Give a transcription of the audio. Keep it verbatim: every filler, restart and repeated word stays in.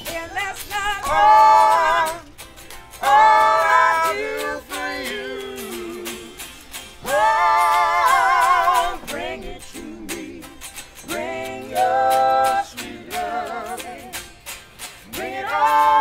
and that's not all, all I do for you. Oh, bring it to me, bring your sweet loving, bring it on.